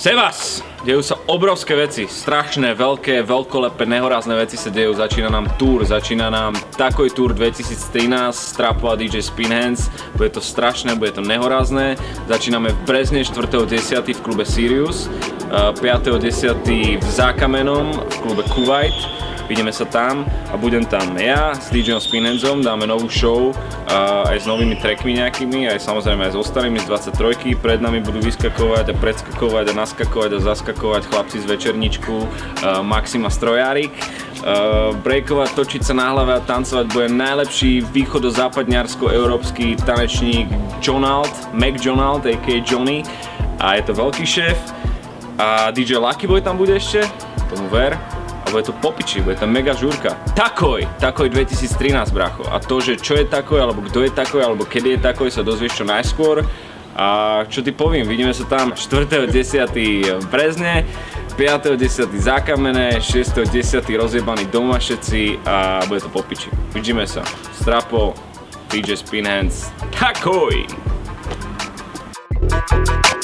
Sebas! Dejú sa obrovské veci, strašné, veľké, veľkolepé, nehorázne veci sa dejú. Začína nám tour, začína nám Takoj Tour 2013, Strapo a DJ Spinhands. Bude to strašné, bude to nehorázne. Začíname v Brezne 4.10. v klube Sirius, 5.10. v Zákamenom v klube Kuwait. Vidíme sa tam a budem tam ja s DJom Spinhandsom, dáme novú show aj s novými trackmi nejakými, aj samozrejme aj s ostalými z 23. Pred nami budú vyskakovať a predskakovať a naskakovať a zaskakovať chlapci z Večerničku, Maxima Strojárik. Breakovať, točiť sa na hlave a tancovať bude najlepší východo-západňarsko-európsky tanečník Mac Jonald, a.k.a. Johnny. A je to veľký šéf. A DJ Lucky Boy tam bude ešte, tomu ver. A bude to popiči, bude to mega žúrka. Takoj 2013, bracho. A to, že čo je Takoj, alebo kto je Takoj, alebo kedy je Takoj, sa dozvieš čo najskôr. A čo ti poviem, vidíme sa tam 4.10. v Brezne, 5.10. Zákamené, 6.10. rozjebaní doma všetci a bude to popiči. Vidíme sa. Strapo, DJ Spinhands, Takoj!